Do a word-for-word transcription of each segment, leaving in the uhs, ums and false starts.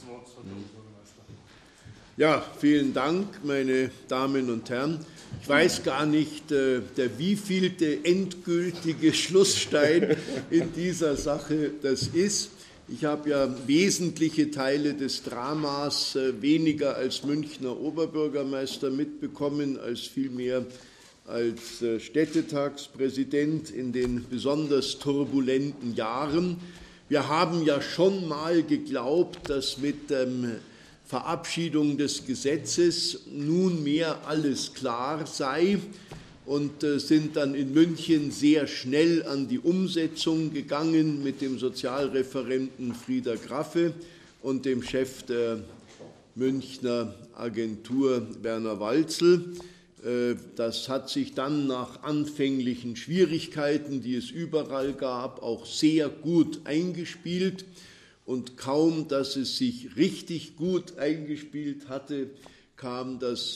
Ja, vielen Dank, meine Damen und Herren. Ich weiß gar nicht, äh, der wievielte endgültige Schlussstein in dieser Sache das ist. Ich habe ja wesentliche Teile des Dramas äh, weniger als Münchner Oberbürgermeister mitbekommen, als vielmehr als äh, Städtetagspräsident in den besonders turbulenten Jahren. Wir haben ja schon mal geglaubt, dass mit ähm, Verabschiedung des Gesetzes nunmehr alles klar sei und äh, sind dann in München sehr schnell an die Umsetzung gegangen mit dem Sozialreferenten Frieder Graffe und dem Chef der Münchner Agentur Werner Walzel. Äh, das hat sich dann nach anfänglichen Schwierigkeiten, die es überall gab, auch sehr gut eingespielt. Und kaum, dass es sich richtig gut eingespielt hatte, kam das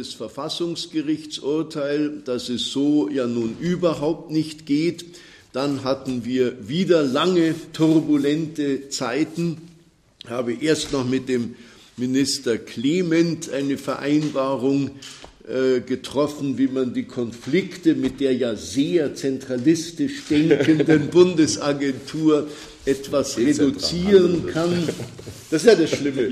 Bundesverfassungsgerichtsurteil, dass es so ja nun überhaupt nicht geht. Dann hatten wir wieder lange turbulente Zeiten. Ich habe erst noch mit dem Minister Clement eine Vereinbarung äh, getroffen, wie man die Konflikte mit der ja sehr zentralistisch denkenden Bundesagentur etwas reduzieren kann. Das ist ja das Schlimme,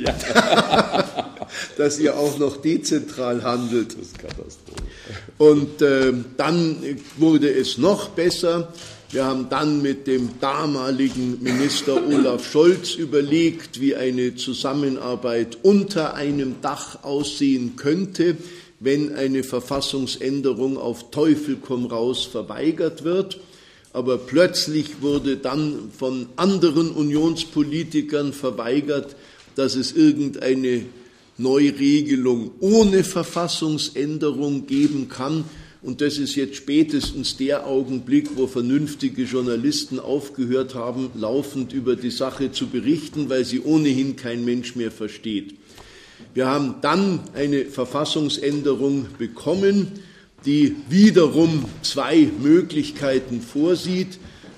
ja. Dass ihr auch noch dezentral handelt. Das ist Katastrophe. Und äh, dann wurde es noch besser. Wir haben dann mit dem damaligen Minister Olaf Scholz überlegt, wie eine Zusammenarbeit unter einem Dach aussehen könnte, wenn eine Verfassungsänderung auf Teufel komm raus verweigert wird. Aber plötzlich wurde dann von anderen Unionspolitikern verweigert, dass es irgendeine Neuregelung ohne Verfassungsänderung geben kann. Und das ist jetzt spätestens der Augenblick, wo vernünftige Journalisten aufgehört haben, laufend über die Sache zu berichten, weil sie ohnehin kein Mensch mehr versteht. Wir haben dann eine Verfassungsänderung bekommen, die wiederum zwei Möglichkeiten vorsieht.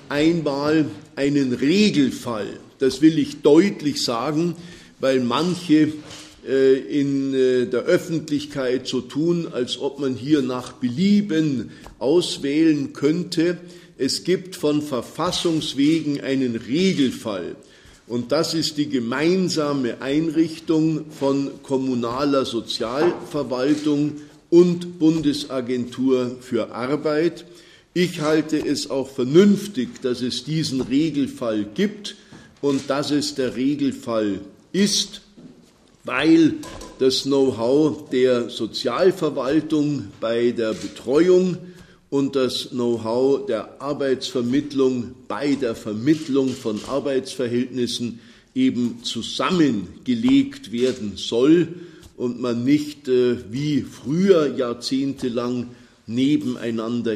Einmal einen Regelfall, das will ich deutlich sagen, weil manche äh, in äh, der Öffentlichkeit so tun, als ob man hier nach Belieben auswählen könnte. Es gibt von Verfassungswegen einen Regelfall. Und das ist die gemeinsame Einrichtung von kommunaler Sozialverwaltung und Bundesagentur für Arbeit. Ich halte es auch vernünftig, dass es diesen Regelfall gibt und dass es der Regelfall ist, weil das Know-how der Sozialverwaltung bei der Betreuung und das Know-how der Arbeitsvermittlung bei der Vermittlung von Arbeitsverhältnissen eben zusammengelegt werden soll und man nicht äh, wie früher jahrzehntelang nebeneinander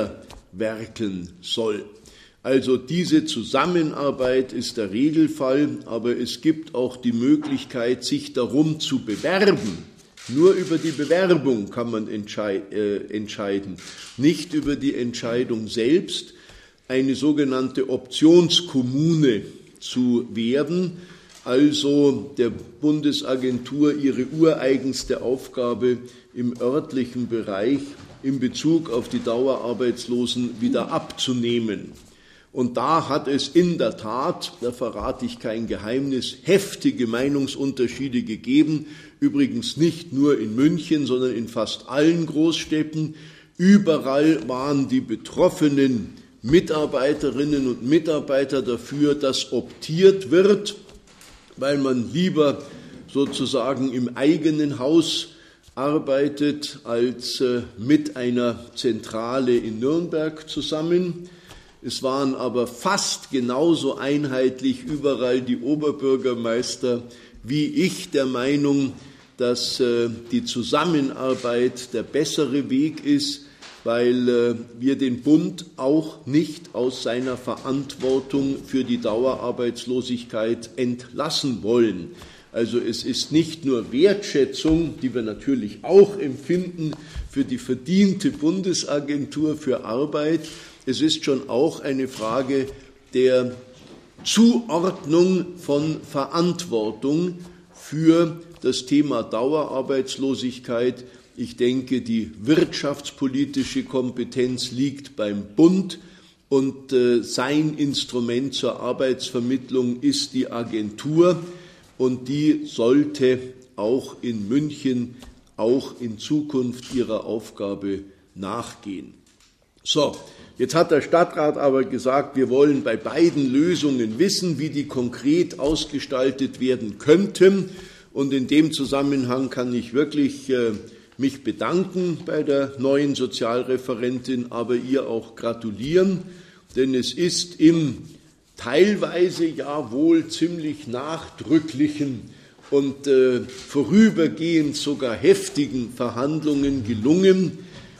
herwerkeln soll. Also diese Zusammenarbeit ist der Regelfall, aber es gibt auch die Möglichkeit, sich darum zu bewerben. Nur über die Bewerbung kann man entscheid- äh, entscheiden, nicht über die Entscheidung selbst, eine sogenannte Optionskommune zu werden, also der Bundesagentur ihre ureigenste Aufgabe im örtlichen Bereich in Bezug auf die Dauerarbeitslosen wieder abzunehmen. Und da hat es in der Tat, da verrate ich kein Geheimnis, heftige Meinungsunterschiede gegeben, übrigens nicht nur in München, sondern in fast allen Großstädten. Überall waren die betroffenen Mitarbeiterinnen und Mitarbeiter dafür, dass optiert wird, weil man lieber sozusagen im eigenen Haus arbeitet als äh, mit einer Zentrale in Nürnberg zusammen. Es waren aber fast genauso einheitlich überall die Oberbürgermeister wie ich der Meinung, dass äh, die Zusammenarbeit der bessere Weg ist, weil äh, wir den Bund auch nicht aus seiner Verantwortung für die Dauerarbeitslosigkeit entlassen wollen. Also es ist nicht nur Wertschätzung, die wir natürlich auch empfinden für die verdiente Bundesagentur für Arbeit, es ist schon auch eine Frage der Zuordnung von Verantwortung für das Thema Dauerarbeitslosigkeit. Ich denke, die wirtschaftspolitische Kompetenz liegt beim Bund und äh, sein Instrument zur Arbeitsvermittlung ist die Agentur und die sollte auch in München auch in Zukunft ihrer Aufgabe nachgehen. So, jetzt hat der Stadtrat aber gesagt, wir wollen bei beiden Lösungen wissen, wie die konkret ausgestaltet werden könnten. Und in dem Zusammenhang kann ich wirklich äh, mich bedanken bei der neuen Sozialreferentin, aber ihr auch gratulieren, denn es ist im teilweise ja wohl ziemlich nachdrücklichen und äh, vorübergehend sogar heftigen Verhandlungen gelungen,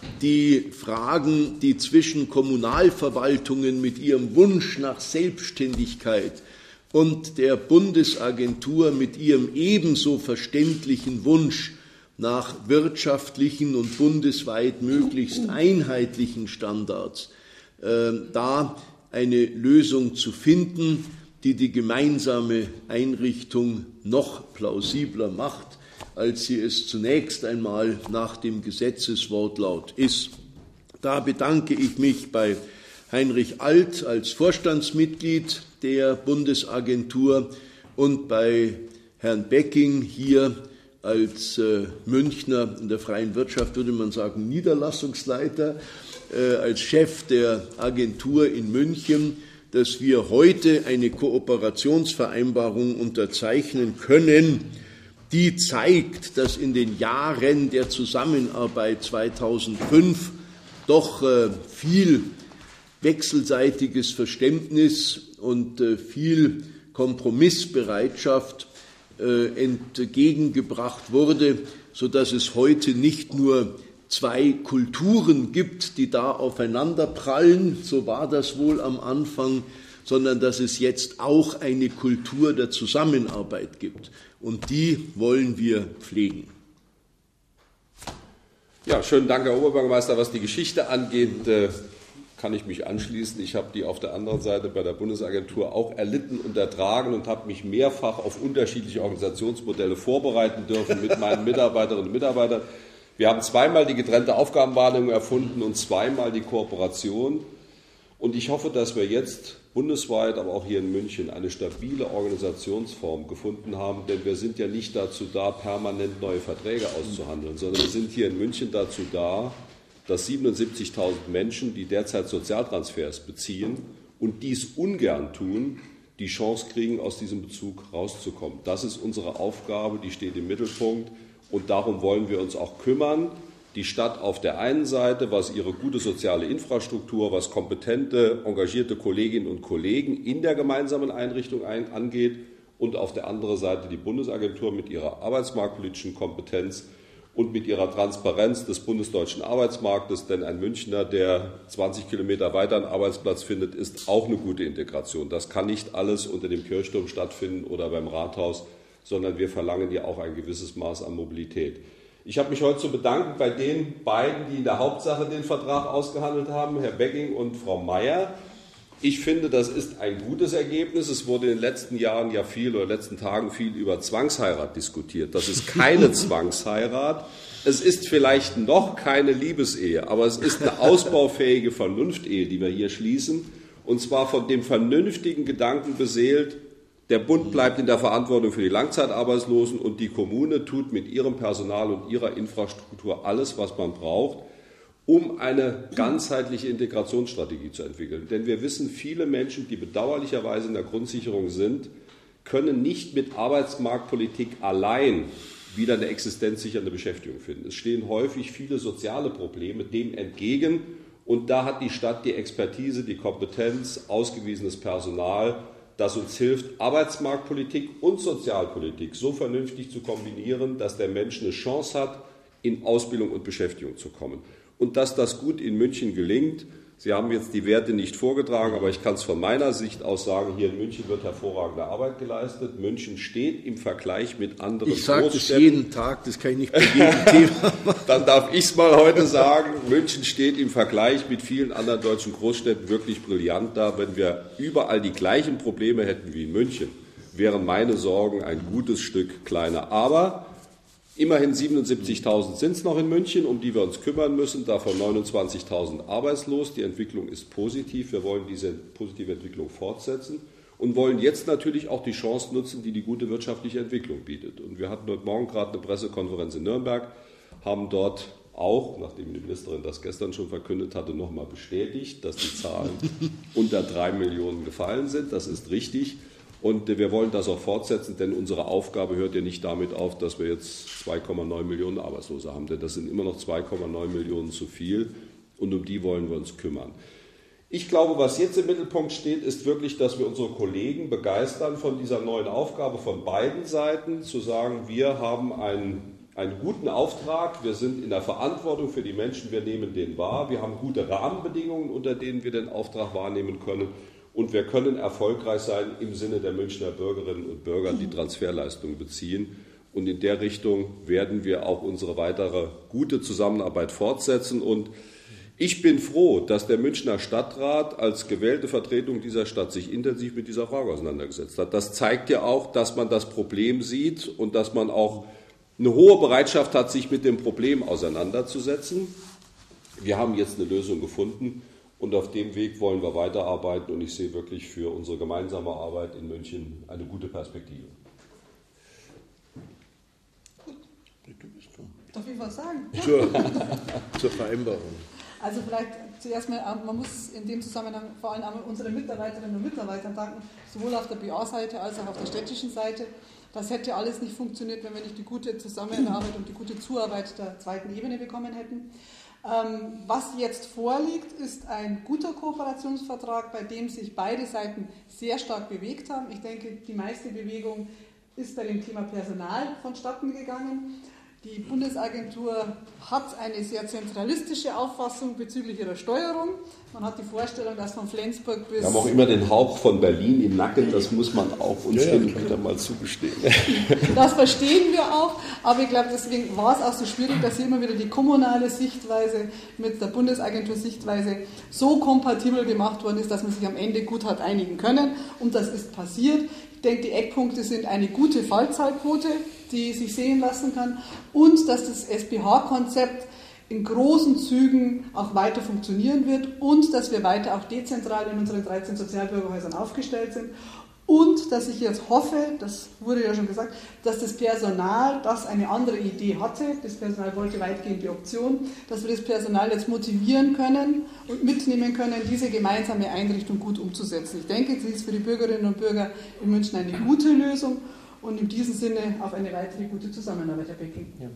die Fragen, die zwischen Kommunalverwaltungen mit ihrem Wunsch nach Selbstständigkeit und der Bundesagentur mit ihrem ebenso verständlichen Wunsch nach wirtschaftlichen und bundesweit möglichst einheitlichen Standards, äh, da eine Lösung zu finden, die die gemeinsame Einrichtung noch plausibler macht, als sie es zunächst einmal nach dem Gesetzeswortlaut ist. Da bedanke ich mich bei Heinrich Alt als Vorstandsmitglied der Bundesagentur und bei Herrn Becking hier als äh, Münchner, in der freien Wirtschaft würde man sagen Niederlassungsleiter, äh, als Chef der Agentur in München, dass wir heute eine Kooperationsvereinbarung unterzeichnen können, die zeigt, dass in den Jahren der Zusammenarbeit zweitausendfünf doch äh, viel wechselseitiges Verständnis und äh, viel Kompromissbereitschaft äh, entgegengebracht wurde, sodass es heute nicht nur zwei Kulturen gibt, die da aufeinanderprallen, so war das wohl am Anfang, sondern dass es jetzt auch eine Kultur der Zusammenarbeit gibt. Und die wollen wir pflegen. Ja, schönen Dank, Herr Oberbürgermeister. Was die Geschichte angeht, äh, kann ich mich anschließen. Ich habe die auf der anderen Seite bei der Bundesagentur auch erlitten und ertragen und habe mich mehrfach auf unterschiedliche Organisationsmodelle vorbereiten dürfen mit meinen Mitarbeiterinnen und Mitarbeitern. Wir haben zweimal die getrennte Aufgabenwahrnehmung erfunden und zweimal die Kooperation. Und ich hoffe, dass wir jetzt bundesweit, aber auch hier in München, eine stabile Organisationsform gefunden haben. Denn wir sind ja nicht dazu da, permanent neue Verträge auszuhandeln, sondern wir sind hier in München dazu da, dass siebenundsiebzigtausend Menschen, die derzeit Sozialtransfers beziehen und dies ungern tun, die Chance kriegen, aus diesem Bezug rauszukommen. Das ist unsere Aufgabe, die steht im Mittelpunkt. Und darum wollen wir uns auch kümmern. Die Stadt auf der einen Seite, was ihre gute soziale Infrastruktur, was kompetente, engagierte Kolleginnen und Kollegen in der gemeinsamen Einrichtung angeht, und auf der anderen Seite die Bundesagentur mit ihrer arbeitsmarktpolitischen Kompetenz und mit ihrer Transparenz des bundesdeutschen Arbeitsmarktes. Denn ein Münchner, der zwanzig Kilometer weiter einen Arbeitsplatz findet, ist auch eine gute Integration. Das kann nicht alles unter dem Kirchturm stattfinden oder beim Rathaus, sondern wir verlangen ja auch ein gewisses Maß an Mobilität. Ich habe mich heute zu bedanken bei den beiden, die in der Hauptsache den Vertrag ausgehandelt haben, Herr Becking und Frau Mayer. Ich finde, das ist ein gutes Ergebnis. Es wurde in den letzten Jahren ja viel oder letzten Tagen viel über Zwangsheirat diskutiert. Das ist keine Zwangsheirat. Es ist vielleicht noch keine Liebesehe, aber es ist eine ausbaufähige Vernunftehe, die wir hier schließen. Und zwar von dem vernünftigen Gedanken beseelt, der Bund bleibt in der Verantwortung für die Langzeitarbeitslosen und die Kommune tut mit ihrem Personal und ihrer Infrastruktur alles, was man braucht, um eine ganzheitliche Integrationsstrategie zu entwickeln. Denn wir wissen, viele Menschen, die bedauerlicherweise in der Grundsicherung sind, können nicht mit Arbeitsmarktpolitik allein wieder eine existenzsichernde Beschäftigung finden. Es stehen häufig viele soziale Probleme dem entgegen und da hat die Stadt die Expertise, die Kompetenz, ausgewiesenes Personal, das uns hilft, Arbeitsmarktpolitik und Sozialpolitik so vernünftig zu kombinieren, dass der Mensch eine Chance hat, in Ausbildung und Beschäftigung zu kommen. Und dass das gut in München gelingt. Sie haben jetzt die Werte nicht vorgetragen, aber ich kann es von meiner Sicht aus sagen, hier in München wird hervorragende Arbeit geleistet. München steht im Vergleich mit anderen Ich sage das jeden Tag, das kann ich nicht bei jedem Thema machen. Dann darf ich es mal heute sagen, München steht im Vergleich mit vielen anderen deutschen Großstädten wirklich brillant da. Wenn wir überall die gleichen Probleme hätten wie in München wären meine Sorgen ein gutes Stück kleiner. Aber immerhin siebenundsiebzigtausend sind es noch in München, um die wir uns kümmern müssen, davon neunundzwanzigtausend arbeitslos. Die Entwicklung ist positiv. Wir wollen diese positive Entwicklung fortsetzen und wollen jetzt natürlich auch die Chance nutzen, die die gute wirtschaftliche Entwicklung bietet. Und wir hatten heute Morgen gerade eine Pressekonferenz in Nürnberg, haben dort auch, nachdem die Ministerin das gestern schon verkündet hatte, nochmal bestätigt, dass die Zahlen unter drei Millionen gefallen sind. Das ist richtig. Und wir wollen das auch fortsetzen, denn unsere Aufgabe hört ja nicht damit auf, dass wir jetzt zwei Komma neun Millionen Arbeitslose haben. Denn das sind immer noch zwei Komma neun Millionen zu viel und um die wollen wir uns kümmern. Ich glaube, was jetzt im Mittelpunkt steht, ist wirklich, dass wir unsere Kollegen begeistern von dieser neuen Aufgabe von beiden Seiten, zu sagen, wir haben einen, einen guten Auftrag, wir sind in der Verantwortung für die Menschen, wir nehmen den wahr, wir haben gute Rahmenbedingungen, unter denen wir den Auftrag wahrnehmen können. Und wir können erfolgreich sein im Sinne der Münchner Bürgerinnen und Bürger, die Transferleistungen beziehen. Und in der Richtung werden wir auch unsere weitere gute Zusammenarbeit fortsetzen. Und ich bin froh, dass der Münchner Stadtrat als gewählte Vertretung dieser Stadt sich intensiv mit dieser Frage auseinandergesetzt hat. Das zeigt ja auch, dass man das Problem sieht und dass man auch eine hohe Bereitschaft hat, sich mit dem Problem auseinanderzusetzen. Wir haben jetzt eine Lösung gefunden. Und auf dem Weg wollen wir weiterarbeiten und ich sehe wirklich für unsere gemeinsame Arbeit in München eine gute Perspektive. Darf ich was sagen? Zur, zur Vereinbarung. Also vielleicht zuerst mal, man muss in dem Zusammenhang vor allem unseren Mitarbeiterinnen und Mitarbeitern danken, sowohl auf der B A-Seite als auch auf der städtischen Seite. Das hätte alles nicht funktioniert, wenn wir nicht die gute Zusammenarbeit und die gute Zuarbeit der zweiten Ebene bekommen hätten. Was jetzt vorliegt, ist ein guter Kooperationsvertrag, bei dem sich beide Seiten sehr stark bewegt haben. Ich denke, die meiste Bewegung ist bei dem Thema Personal vonstatten gegangen. Die Bundesagentur hat eine sehr zentralistische Auffassung bezüglich ihrer Steuerung. Man hat die Vorstellung, dass von Flensburg bis... Wir haben auch immer den Hauch von Berlin im Nacken, das muss man auch uns ja, hin und wieder mal zugestehen. Das verstehen wir auch, aber ich glaube, deswegen war es auch so schwierig, dass hier immer wieder die kommunale Sichtweise mit der Bundesagentur-Sichtweise so kompatibel gemacht worden ist, dass man sich am Ende gut hat einigen können. Und das ist passiert. Ich denke, die Eckpunkte sind eine gute Fallzahlquote, die sich sehen lassen kann, und dass das S B H-Konzept in großen Zügen auch weiter funktionieren wird und dass wir weiter auch dezentral in unseren dreizehn Sozialbürgerhäusern aufgestellt sind und dass ich jetzt hoffe, das wurde ja schon gesagt, dass das Personal, das eine andere Idee hatte, das Personal wollte weitgehend die Option, dass wir das Personal jetzt motivieren können und mitnehmen können, diese gemeinsame Einrichtung gut umzusetzen. Ich denke, das ist für die Bürgerinnen und Bürger in München eine gute Lösung und in diesem Sinne auf eine weitere gute Zusammenarbeit, Herr Becking. Ja.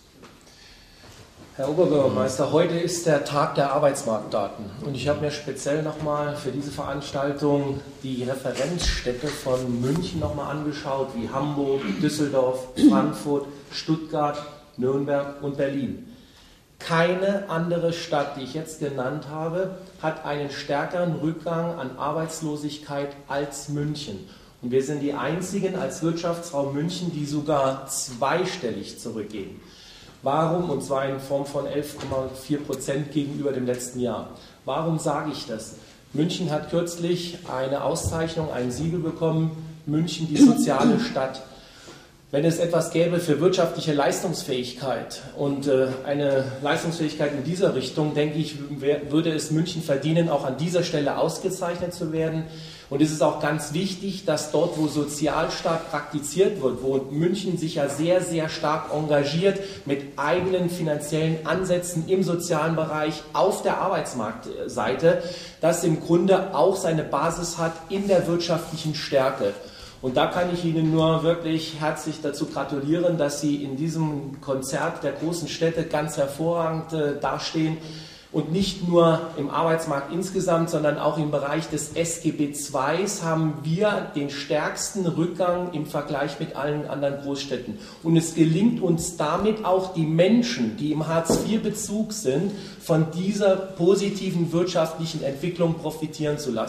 Herr Oberbürgermeister, heute ist der Tag der Arbeitsmarktdaten und ich habe mir speziell nochmal für diese Veranstaltung die Referenzstädte von München nochmal angeschaut, wie Hamburg, Düsseldorf, Frankfurt, Stuttgart, Nürnberg und Berlin. Keine andere Stadt, die ich jetzt genannt habe, hat einen stärkeren Rückgang an Arbeitslosigkeit als München. Und wir sind die einzigen als Wirtschaftsraum München, die sogar zweistellig zurückgehen. Warum? Und zwar in Form von elf Komma vier Prozent gegenüber dem letzten Jahr. Warum sage ich das? München hat kürzlich eine Auszeichnung, ein Siegel bekommen, München die soziale Stadt. Wenn es etwas gäbe für wirtschaftliche Leistungsfähigkeit und äh, eine Leistungsfähigkeit in dieser Richtung, denke ich, würde es München verdienen, auch an dieser Stelle ausgezeichnet zu werden. Und es ist auch ganz wichtig, dass dort, wo Sozialstaat praktiziert wird, wo München sich ja sehr, sehr stark engagiert mit eigenen finanziellen Ansätzen im sozialen Bereich auf der Arbeitsmarktseite, das im Grunde auch seine Basis hat in der wirtschaftlichen Stärke. Und da kann ich Ihnen nur wirklich herzlich dazu gratulieren, dass Sie in diesem Konzert der großen Städte ganz hervorragend äh, dastehen und nicht nur im Arbeitsmarkt insgesamt, sondern auch im Bereich des S G B zwei haben wir den stärksten Rückgang im Vergleich mit allen anderen Großstädten. Und es gelingt uns damit auch, die Menschen, die im Hartz vier Bezug sind, von dieser positiven wirtschaftlichen Entwicklung profitieren zu lassen.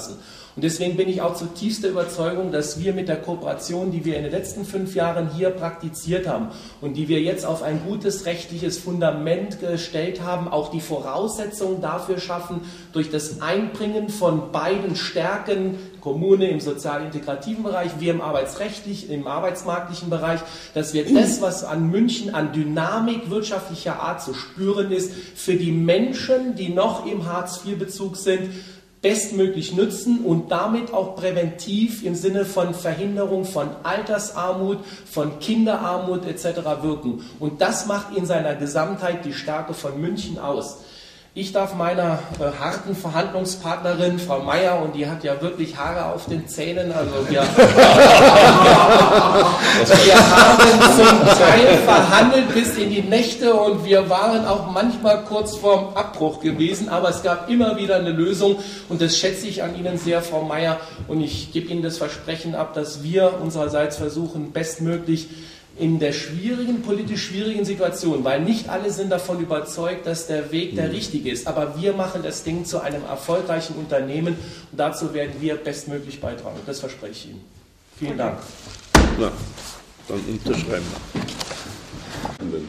Und deswegen bin ich auch zutiefst der Überzeugung, dass wir mit der Kooperation, die wir in den letzten fünf Jahren hier praktiziert haben und die wir jetzt auf ein gutes rechtliches Fundament gestellt haben, auch die Voraussetzungen dafür schaffen, durch das Einbringen von beiden Stärken, Kommune im sozial-integrativen Bereich, wir im arbeitsrechtlichen, im arbeitsmarktlichen Bereich, dass wir das, was an München an Dynamik wirtschaftlicher Art zu spüren ist, für die Menschen, die noch im Hartz vier Bezug sind, bestmöglich nutzen und damit auch präventiv im Sinne von Verhinderung von Altersarmut, von Kinderarmut et cetera wirken. Und das macht in seiner Gesamtheit die Stärke von München aus. Ich darf meiner äh, harten Verhandlungspartnerin, Frau Meier, und die hat ja wirklich Haare auf den Zähnen, also wir, wir haben zum Teil verhandelt bis in die Nächte und wir waren auch manchmal kurz vorm Abbruch gewesen, aber es gab immer wieder eine Lösung und das schätze ich an Ihnen sehr, Frau Meier, und ich gebe Ihnen das Versprechen ab, dass wir unsererseits versuchen, bestmöglich in der schwierigen, politisch schwierigen Situation, weil nicht alle sind davon überzeugt, dass der Weg der richtige ist, aber wir machen das Ding zu einem erfolgreichen Unternehmen und dazu werden wir bestmöglich beitragen. Das verspreche ich Ihnen. Vielen Dank. Na, dann unterschreiben wir.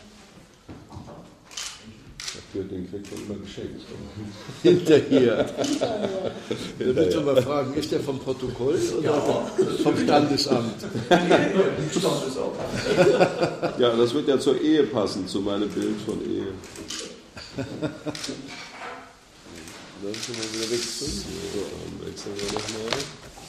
Den kriegt man immer geschenkt. Hinterher. Da willst du mal fragen, ist der vom Protokoll oder ja. vom Standesamt? Ja, das wird ja zur Ehe passen, zu meinem Bild von Ehe. Dann können wir wieder wechseln. So, dann wechseln wir nochmal.